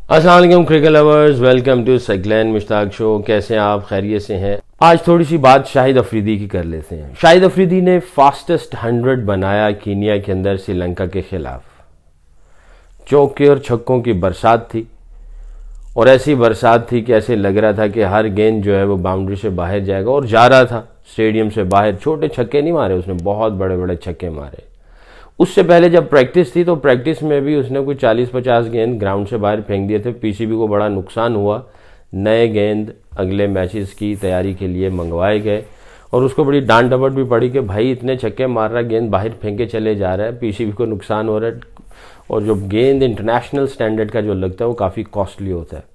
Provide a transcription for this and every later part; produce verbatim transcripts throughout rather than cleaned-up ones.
अस्सलाम वालेकुम cricket lovers, welcome to Saqlain Mushtaq show. कैसे हैं आप? खैरियत से हैं? आज थोड़ी सी बात शाहिद अफरीदी की कर लेते हैं। शाहिद अफरीदी ने फास्टेस्ट हंड्रेड बनाया कीनिया के अंदर श्रीलंका के खिलाफ। चौके और छक्कों की बरसात थी और ऐसी बरसात थी कि ऐसे लग रहा था कि हर गेंद जो है वो बाउंड्री से बाहर जाएगा, और जा रहा था स्टेडियम से बाहर। छोटे छक्के नहीं मारे उसने, बहुत बड़े बड़े छक्के मारे। उससे पहले जब प्रैक्टिस थी तो प्रैक्टिस में भी उसने कोई चालीस पचास गेंद ग्राउंड से बाहर फेंक दिए थे। पीसीबी को बड़ा नुकसान हुआ। नए गेंद अगले मैचेस की तैयारी के लिए मंगवाए गए और उसको बड़ी डांट डपट भी पड़ी कि भाई इतने छक्के मार रहा है, गेंद बाहर फेंके चले जा रहा है, पीसीबी को नुकसान हो रहा है। और जो गेंद इंटरनेशनल स्टैंडर्ड का जो लगता है वो काफ़ी कॉस्टली होता है।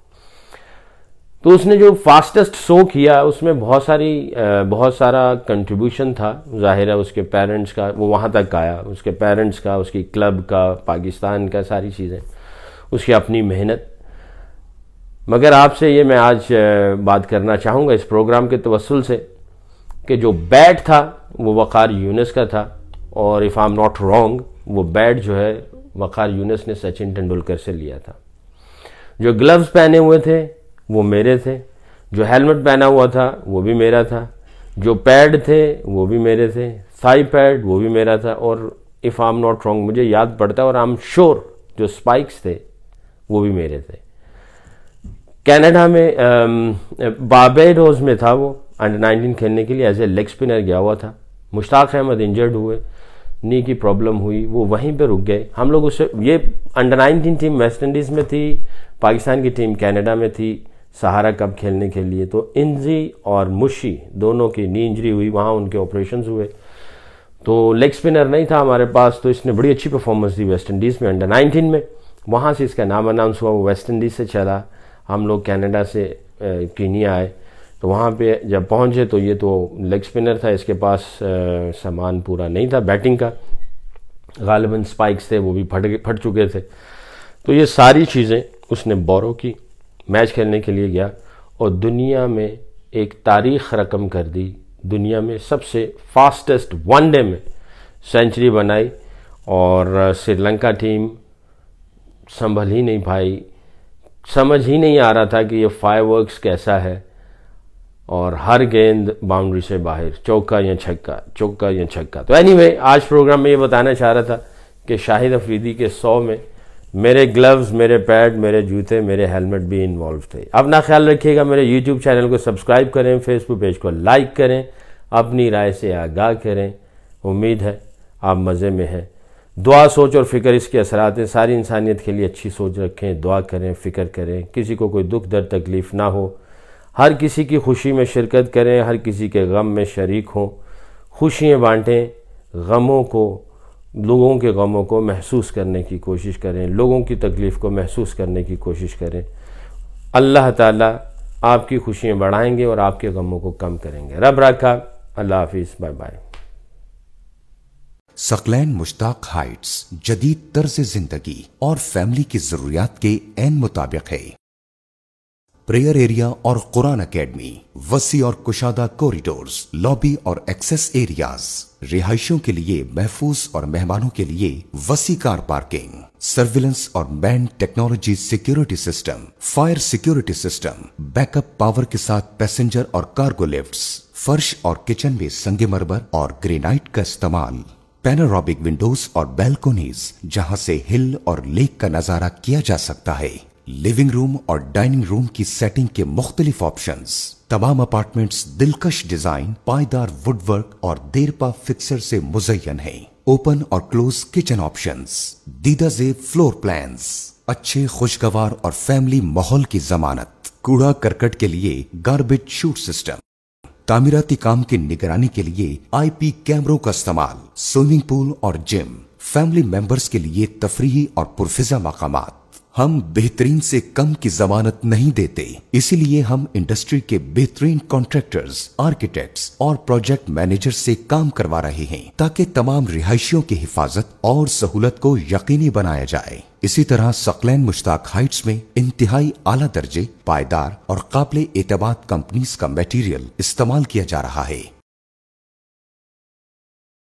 तो उसने जो फास्टेस्ट शो किया उसमें बहुत सारी बहुत सारा कंट्रीब्यूशन था। ज़ाहिर है उसके पेरेंट्स का, वो वहाँ तक आया, उसके पेरेंट्स का, उसकी क्लब का, पाकिस्तान का, सारी चीज़ें, उसकी अपनी मेहनत। मगर आपसे ये मैं आज बात करना चाहूँगा इस प्रोग्राम के तवस्सुल से कि जो बैट था वो वक़ार यूनुस का था, और if I am not wrong वो बैट जो है वक़ार यूनुस ने सचिन तेंदुलकर से लिया था। जो ग्लव्स पहने हुए थे वो मेरे थे, जो हेलमेट पहना हुआ था वो भी मेरा था, जो पैड थे वो भी मेरे थे, थाई पैड वो भी मेरा था, और if I am not wrong मुझे याद पड़ता है और आई एम श्योर जो स्पाइक्स थे वो भी मेरे थे। कनाडा में बारबेडोस में था वो अंडर नाइनटीन खेलने के लिए, एज ए लेग स्पिनर गया हुआ था। मुश्ताक अहमद इंजर्ड हुए, नी की प्रॉब्लम हुई, वो वहीं पे रुक गए। हम लोग उससे, ये under nineteen team West Indies में थी, पाकिस्तान की टीम कनाडा में थी सहारा कप खेलने के लिए। तो इंजी और मुशी दोनों की नी इंजरी हुई, वहाँ उनके ऑपरेशंस हुए। तो लेग स्पिनर नहीं था हमारे पास, तो इसने बड़ी अच्छी परफॉर्मेंस दी वेस्ट इंडीज़ में अंडर नाइनटीन में। वहाँ से इसका नाम अनाउंस हुआ, वो वेस्ट इंडीज़ से चला। हम लोग कनाडा से कीनिया आए, तो वहाँ पे जब पहुँचे तो ये तो लेग स्पिनर था, इसके पास आ, सामान पूरा नहीं था बैटिंग का। गालिबन स्पाइक्स थे वो भी फट फट चुके थे। तो ये सारी चीज़ें उसने बोरो की, मैच खेलने के लिए गया और दुनिया में एक तारीख रकम कर दी। दुनिया में सबसे फास्टेस्ट वनडे में सेंचुरी बनाई, और श्रीलंका टीम संभल ही नहीं पाई। समझ ही नहीं आ रहा था कि ये फायरवर्क्स कैसा है, और हर गेंद बाउंड्री से बाहर, चौका या छक्का, चौका या छक्का। तो एनीवे आज प्रोग्राम में ये बताना चाह रहा था कि शाहिद अफरीदी के सौ में मेरे ग्लव्स, मेरे पैड, मेरे जूते, मेरे हेलमेट भी इन्वॉल्व थे। अपना ख्याल रखिएगा। मेरे यूट्यूब चैनल को सब्सक्राइब करें, फेसबुक पेज को लाइक करें, अपनी राय से आगाह करें। उम्मीद है आप मज़े में हैं। दुआ, सोच और फ़िक्र इसके असरात हैं। सारी इंसानियत के लिए अच्छी सोच रखें, दुआ करें, फ़िक्र करें, किसी को कोई दुख दर्द तकलीफ़ ना हो। हर किसी की खुशी में शिरकत करें, हर किसी के गम में शरीक हों, खुशियाँ बांटें, गमों को, लोगों के गमों को महसूस करने की कोशिश करें, लोगों की तकलीफ़ को महसूस करने की कोशिश करें। अल्लाह ताला आपकी खुशियाँ बढ़ाएंगे और आपके गमों को कम करेंगे। रब रखा। अल्लाह हाफिज़, bye bye. Saqlain Mushtaq heights जदीद तर्ज जिंदगी और फैमिली की जरूरियात के एन मुताबिक है। प्रेयर एरिया और कुरान अकेडमी, वसी और कुशादा कॉरिडोर्स, लॉबी और एक्सेस एरियाज, रिहायशों के लिए महफूज और मेहमानों के लिए वसी कार पार्किंग, सर्विलेंस और मैन technology security system, fire security system, backup power के साथ पैसेंजर और कार्गो लिफ्ट्स, फर्श और किचन में संगमरमर और ग्रेनाइट का इस्तेमाल, पैनोरामिक विंडोज और बैल्कोनीज जहां से हिल और लेक का नजारा किया जा सकता है, लिविंग रूम और डाइनिंग रूम की सेटिंग के मुख्तलिफ ऑप्शंस। तमाम अपार्टमेंट्स दिलकश डिजाइन, पायदार वुडवर्क और देरपा फिक्सर से मुज़य्यन है। ओपन और क्लोज किचन ऑप्शंस, दीदा ज़ेब फ्लोर प्लान्स, अच्छे खुशगवार और फैमिली माहौल की जमानत। कूड़ा करकट के लिए गार्बेज शूट सिस्टम, तामीराती काम की निगरानी के लिए आईपी कैमरों का इस्तेमाल, स्विमिंग पूल और जिम, फैमिली मेंबर्स के लिए तफरीही और पुरफिजा मकामात। हम बेहतरीन से कम की जमानत नहीं देते, इसीलिए हम इंडस्ट्री के बेहतरीन कॉन्ट्रैक्टर्स, आर्किटेक्ट्स और प्रोजेक्ट मैनेजर से काम करवा रहे हैं ताकि तमाम रिहायशियों की हिफाजत और सहूलत को यकीनी बनाया जाए। इसी तरह सक़लैन मुश्ताक हाइट्स में इंतहाई आला दर्जे, पायदार और काबिल एतमाद कंपनीज का मटेरियल इस्तेमाल किया जा रहा है।